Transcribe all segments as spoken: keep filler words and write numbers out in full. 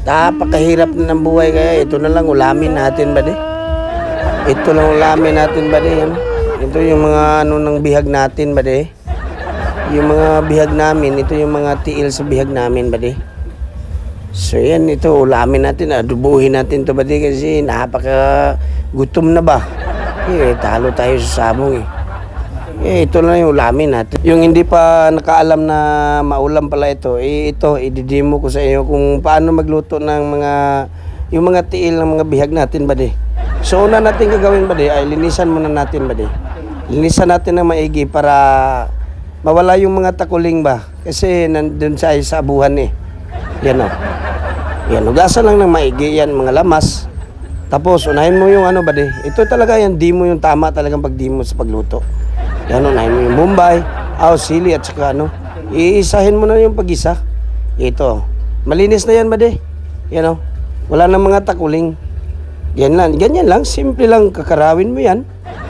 Napakahirap na ng buhay, kaya ito na lang ulamin natin ba di? Ito lang ulamin natin ba di? Ano? Ito yung mga ano ng bihag natin ba di? Yung mga bihag namin, ito yung mga tiil sa bihag namin ba di? So yan, ito ulamin natin, adubuhin natin to ba di? Kasi napaka gutom na ba? Eh, talo tayo sa sabong eh. Eh, ito lang yung ulamin natin. Yung hindi pa nakaalam na maulam pala ito, eh, ito, ididemo ko sa iyo kung paano magluto ng mga, yung mga tiil ng mga bihag natin ba di? So, una natin gagawin ba di, ay linisan muna natin ba di? Linisan natin ng maigi para mawala yung mga takuling ba? Kasi nandun sa sa abuhan eh. Yan o. Yan, ugasan lang ng maigi yan, mga lamas. Tapos, unahin mo yung ano ba di? Ito talaga yan, di mo yung tama talagang pagdi mo sa pagluto. Yan, unahin mo yung bombay, aw, sili at saka ano. Iisahin mo na yung pag-isa. Ito. Malinis na yan ba di? Yan o. Wala nang mga takuling. Yan lang. Ganyan lang. Simple lang. Kakarawin mo yan.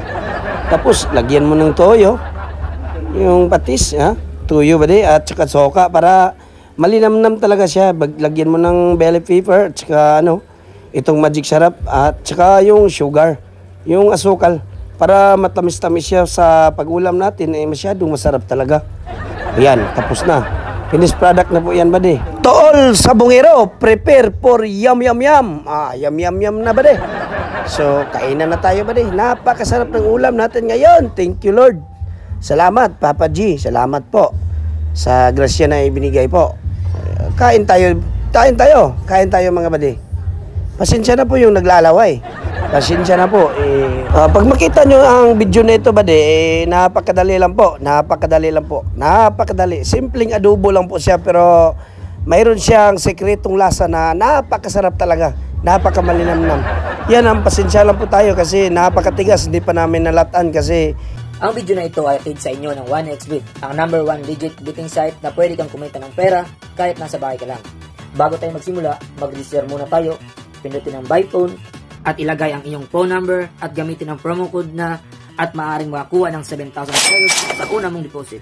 Tapos, lagyan mo ng toyo. Yung patis, ha? Tuyo ba di? At saka soka para malinamnam talaga siya. Lagyan mo ng bell pepper at saka ano, itong magic syrup at saka yung sugar, yung asukal para matamis-tamis siya sa pag-ulam natin eh masyadong masarap talaga. Ayan, tapos na. Finished product na po yan ba di? Tool sabongero, prepare for yum yum yum. Ah, yum yum yum na ba di? So, kainan na tayo ba di? Napakasarap ng ulam natin ngayon. Thank you Lord. Salamat Papa G, salamat po sa grasya na ibinigay po. Kain tayo, kain tayo, kain tayo mga badi. Pasensya na po yung naglalaway. Pasensya na po. Eh, uh, pag makita nyo ang video nito badi, eh, napakadali lang po. Napakadali lang po. Napakadali. Simpleng adobo lang po siya pero mayroon siyang sekretong lasa na napakasarap talaga. Napakamalinamnam. Yan ang pasensya lang po tayo kasi napakatigas. Hindi pa namin nalatan kasi ang video na ito ay paid sa inyo ng one X Bet, ang number one legit betting site na pwede kang kumita ng pera kahit nasa bahay ka lang. Bago tayo magsimula, mag-register muna tayo, pindutin ang buy phone, at ilagay ang iyong phone number at gamitin ang promo code na at maaaring makakuha ng seven thousand pesos sa una mong deposit.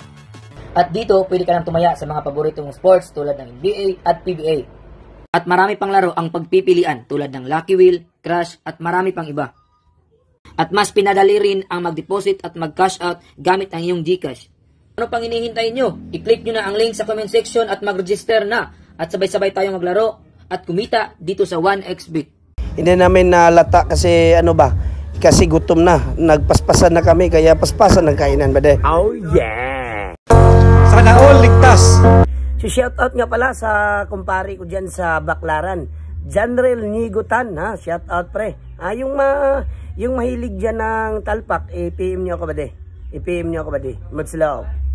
At dito, pwede ka nang tumaya sa mga paborito mong sports tulad ng N B A at P B A. At marami pang laro ang pagpipilian tulad ng Lucky Wheel, Crash at marami pang iba. At mas pinadali rin ang mag-deposit at mag-cash out gamit ang iyong GCash. Ano pang hinihintay nyo? I-click nyo na ang link sa comment section at mag-register na. At sabay-sabay tayong maglaro at kumita dito sa one X Bet. Hindi namin nalata kasi ano ba? Kasi gutom na. Nagpaspasan na kami kaya paspasan ng kainan ba de? Oh yeah! Sana all ligtas! So shout out nga pala sa kumpare ko dyan sa Baclaran. Janrel Nigutan ha. Shout out pre. Ah, yung ma... Yung mahilig dyan ng talpak, i-P M nyo ako ba de? I-P M nyo ako ba de? Magsilaw.